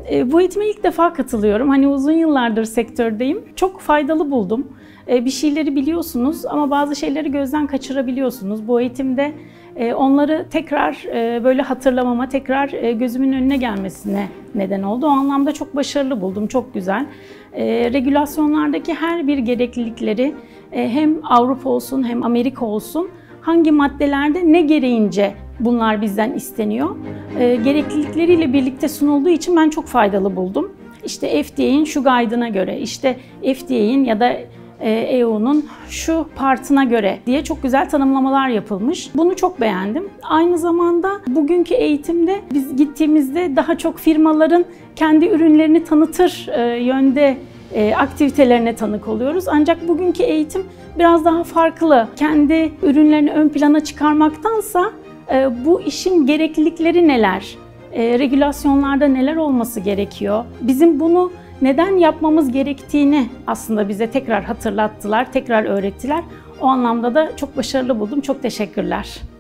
Bu eğitime ilk defa katılıyorum. Hani uzun yıllardır sektördeyim. Çok faydalı buldum. Bir şeyleri biliyorsunuz ama bazı şeyleri gözden kaçırabiliyorsunuz. Bu eğitimde onları tekrar böyle hatırlamama, tekrar gözümün önüne gelmesine neden oldu. O anlamda çok başarılı buldum, çok güzel. Regülasyonlardaki her bir gereklilikleri hem Avrupa olsun hem Amerika olsun hangi maddelerde ne gereğince bunlar bizden isteniyor. Gereklilikleriyle birlikte sunulduğu için ben çok faydalı buldum. İşte FDA'nin şu guide'ına göre, işte FDA'nin ya da EU'nun şu partına göre diye çok güzel tanımlamalar yapılmış. Bunu çok beğendim. Aynı zamanda bugünkü eğitimde biz gittiğimizde daha çok firmaların kendi ürünlerini tanıtır yönde aktivitelerine tanık oluyoruz. Ancak bugünkü eğitim biraz daha farklı. Kendi ürünlerini ön plana çıkarmaktansa bu işin gereklilikleri neler? Regülasyonlarda neler olması gerekiyor? Bizim bunu neden yapmamız gerektiğini aslında bize tekrar hatırlattılar, tekrar öğrettiler. O anlamda da çok başarılı buldum. Çok teşekkürler.